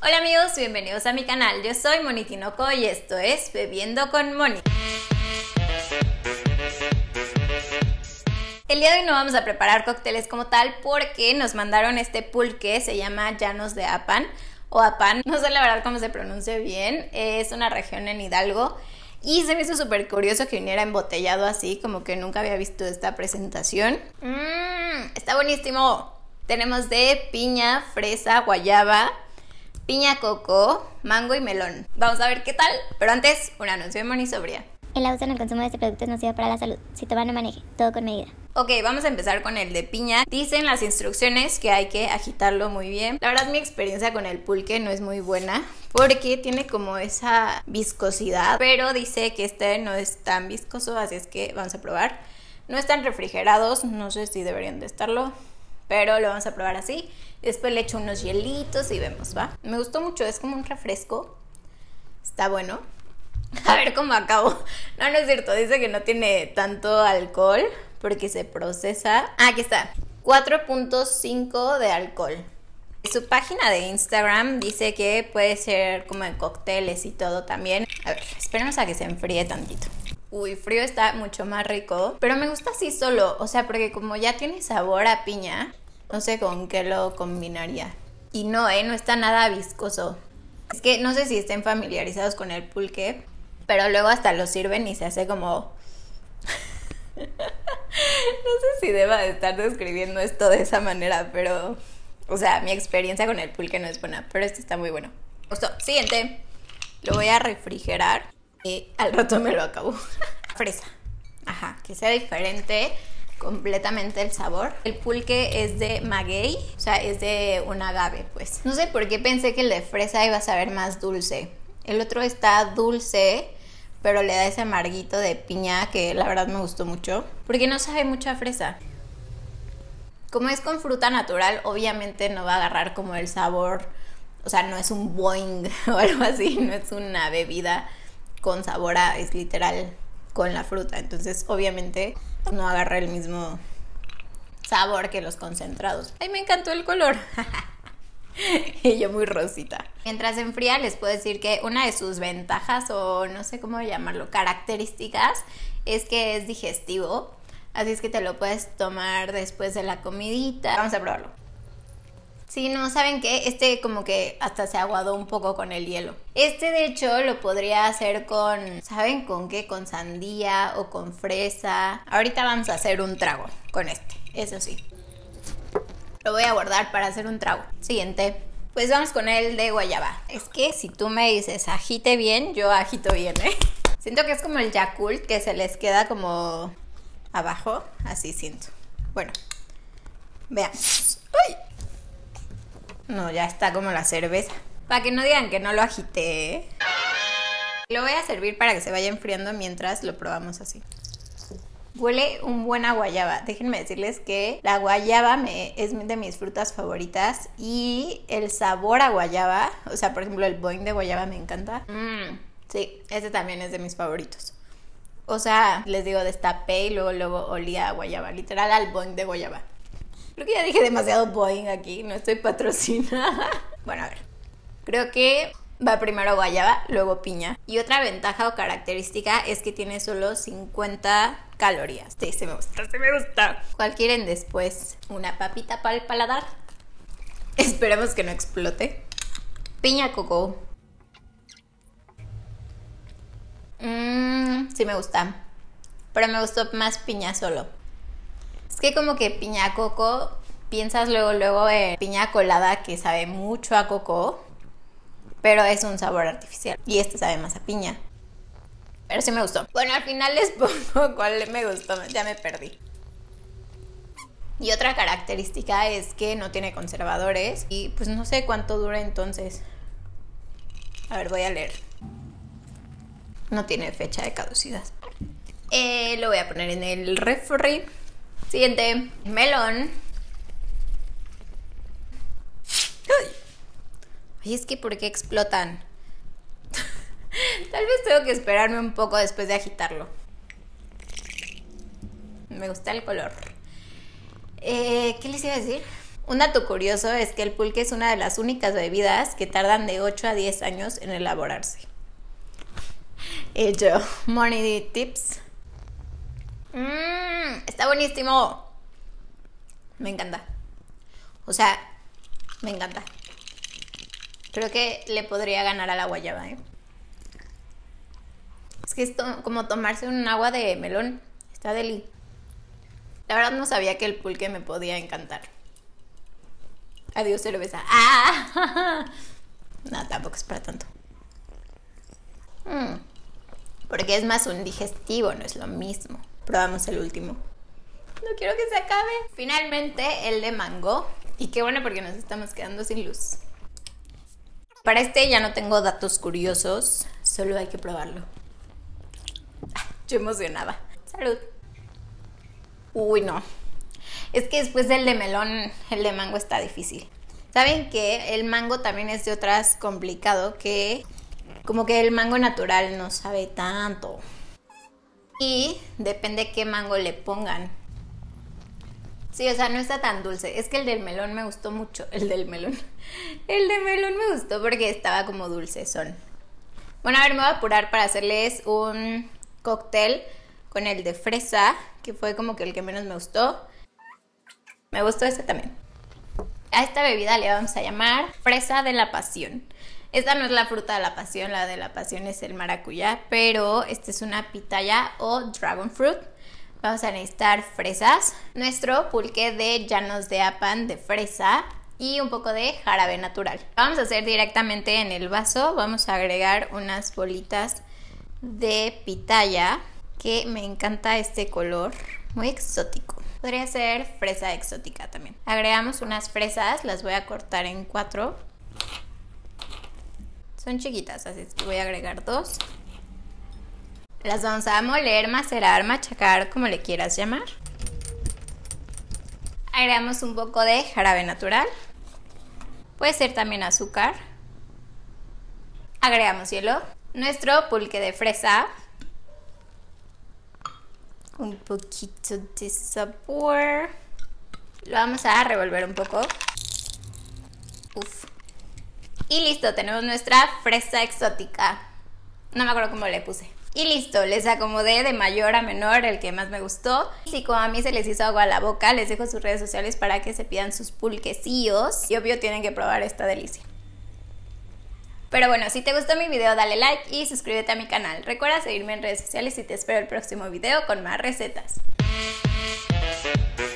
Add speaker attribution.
Speaker 1: Hola amigos, bienvenidos a mi canal. Yo soy Moni Tinoco y esto es Bebiendo con Moni. El día de hoy no vamos a preparar cócteles como tal porque nos mandaron este pulque, se llama Llanos de Apan o Apan, no sé la verdad cómo se pronuncia bien, es una región en Hidalgo y se me hizo súper curioso que viniera embotellado así, como que nunca había visto esta presentación. Está buenísimo. Tenemos de piña, fresa, guayaba, piña coco, mango y melón. Vamos a ver qué tal, pero antes un anuncio de Moni Sobria.
Speaker 2: El abuso en el consumo de este producto es nocivo para la salud. Si toma, no maneje. Todo con medida.
Speaker 1: Ok, vamos a empezar con el de piña. Dicen las instrucciones que hay que agitarlo muy bien. La verdad mi experiencia con el pulque no es muy buena porque tiene como esa viscosidad, pero dice que este no es tan viscoso, así es que vamos a probar. No están refrigerados, no sé si deberían de estarlo, pero lo vamos a probar así. Después le echo unos hielitos y vemos, ¿va? Me gustó mucho, es como un refresco. Está bueno. A ver cómo acabo. No, no es cierto, dice que no tiene tanto alcohol porque se procesa. Aquí está, 4.5 de alcohol. Su página de Instagram dice que puede ser como en cócteles y todo también. A ver, esperemos a que se enfríe tantito. Uy, frío está mucho más rico, pero me gusta así solo, o sea, porque como ya tiene sabor a piña, no sé con qué lo combinaría. Y no, no está nada viscoso. Es que no sé si estén familiarizados con el pulque, pero luego hasta lo sirven y se hace como... No sé si deba de estar describiendo esto de esa manera, pero... O sea, mi experiencia con el pulque no es buena, pero este está muy bueno. Justo, siguiente. Lo voy a refrigerar y al rato me lo acabo. Fresa. Ajá, que sea diferente completamente el sabor. El pulque es de maguey, o sea, es de un agave, pues. No sé por qué pensé que el de fresa iba a saber más dulce. El otro está dulce, pero le da ese amarguito de piña que la verdad me gustó mucho, porque no sabe mucho a fresa. Como es con fruta natural, obviamente no va a agarrar como el sabor, o sea, no es un boing o algo así, no es una bebida con sabor a, es literal con la fruta, entonces obviamente no agarra el mismo sabor que los concentrados. Ay, me encantó el color. Y yo muy rosita. Mientras se enfría les puedo decir que una de sus ventajas, o no sé cómo llamarlo, características, es que es digestivo. Así es que te lo puedes tomar después de la comidita. Vamos a probarlo. Si no, ¿saben qué? Este como que hasta se aguadó un poco con el hielo. Este de hecho lo podría hacer con, ¿saben con qué? Con sandía o con fresa. Ahorita vamos a hacer un trago con este, eso sí. Lo voy a guardar para hacer un trago. Siguiente. Pues vamos con el de guayaba. Es que si tú me dices agite bien, yo agito bien, ¿eh? Siento que es como el Yakult, que se les queda como abajo. Así siento. Bueno, veamos. ¡Ay! No, ya está como la cerveza. Para que no digan que no lo agité, ¿eh? Lo voy a servir para que se vaya enfriando mientras lo probamos así. Huele un buen a guayaba. Déjenme decirles que la guayaba es de mis frutas favoritas y el sabor a guayaba, o sea, por ejemplo, el boing de guayaba me encanta. Sí, este también es de mis favoritos. O sea, les digo, destapé y luego olía a guayaba, literal al boing de guayaba. Creo que ya dije demasiado boing aquí, no estoy patrocinada. Bueno, a ver, creo que va primero guayaba, luego piña. Y otra ventaja o característica es que tiene solo 50 calorías. Sí, se me gusta, se me gusta. ¿Cuál quieren después? ¿Una papita para el paladar? Esperemos que no explote. Piña coco. Sí me gusta. Pero me gustó más piña solo. Es que como que piña coco, piensas luego en piña colada que sabe mucho a coco, pero es un sabor artificial. Y este sabe más a piña. Pero sí me gustó. Bueno, al final les pongo cuál me gustó. Ya me perdí. Y otra característica es que no tiene conservadores. Y pues no sé cuánto dura entonces. A ver, voy a leer. No tiene fecha de caducidad. Lo voy a poner en el refri. Siguiente. Melón. Ay, es que ¿por qué explotan? Tal vez tengo que esperarme un poco después de agitarlo. Me gusta el color. ¿Qué les iba a decir? Un dato curioso es que el pulque es una de las únicas bebidas que tardan de 8 a 10 años en elaborarse. Y yo, Morning Tips. Está buenísimo. Me encanta. O sea, me encanta. Creo que le podría ganar a la guayaba, ¿eh? Es que es como tomarse un agua de melón. Está deli. La verdad no sabía que el pulque me podía encantar. Adiós, cerveza. ¡Ah! No, tampoco es para tanto. Porque es más un digestivo, no es lo mismo. Probamos el último. No quiero que se acabe. Finalmente, el de mango. Y qué bueno porque nos estamos quedando sin luz. Para este ya no tengo datos curiosos. Solo hay que probarlo. Yo emocionada. Salud. Uy, no. Es que después del de melón, el de mango está difícil. ¿Saben qué? El mango también es de otras complicado, que como que el mango natural no sabe tanto. Y depende qué mango le pongan. Sí, o sea, no está tan dulce. Es que el del melón me gustó mucho. El de melón me gustó porque estaba como dulcezón. Bueno, a ver, me voy a apurar para hacerles un cóctel con el de fresa, que fue como que el que menos me gustó. Me gustó este también. A esta bebida le vamos a llamar fresa de la pasión. Esta no es la fruta de la pasión, la de la pasión es el maracuyá, pero esta es una pitaya o dragon fruit. Vamos a necesitar fresas, nuestro pulque de llanos de Apan de fresa y un poco de jarabe natural. Lo vamos a hacer directamente en el vaso. Vamos a agregar unas bolitas de pitaya, que me encanta este color, muy exótico. Podría ser fresa exótica también. Agregamos unas fresas, las voy a cortar en 4. Son chiquitas, así es que voy a agregar 2. Las vamos a moler, macerar, machacar, como le quieras llamar. Agregamos un poco de jarabe natural. Puede ser también azúcar. Agregamos hielo. Nuestro pulque de fresa. Un poquito de sabor. Lo vamos a revolver un poco. Uf. Y listo, tenemos nuestra fresa exótica. No me acuerdo cómo le puse. Y listo, les acomodé de mayor a menor el que más me gustó. Y si como a mí se les hizo agua a la boca, les dejo sus redes sociales para que se pidan sus pulquecillos. Y obvio tienen que probar esta delicia. Pero bueno, si te gustó mi video dale like y suscríbete a mi canal. Recuerda seguirme en redes sociales y te espero el próximo video con más recetas.